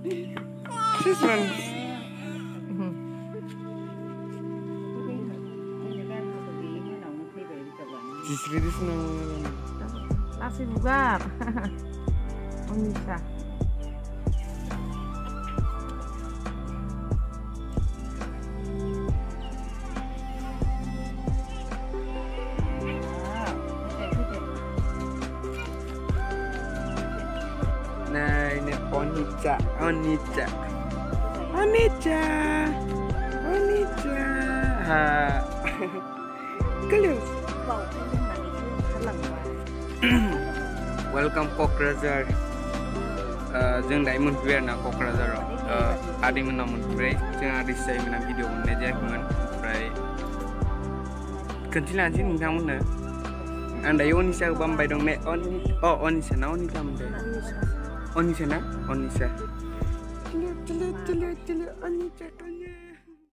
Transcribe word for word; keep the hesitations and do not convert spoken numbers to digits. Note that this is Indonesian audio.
This one. Justru di sana. Masih bugar. Anisha. Nah, ini Anisha, Anisha, Anisha, Anisha. Ha. Kalian. Welcome Kokrajhar. जों दायो मोनफैबाय आरोना क'क्राझाराव आदैमोना मोनफैबाय जों आदै सायमोना भिडिअ मोननाय जायाखैमोन ओमफ्राय खोन्थिलानोसै नोंथांमोननो आं दायो अनिसाखौ बामबाय दं ने अ अनिसा ना अनिसा मोनदों अनिसा ना अनिसा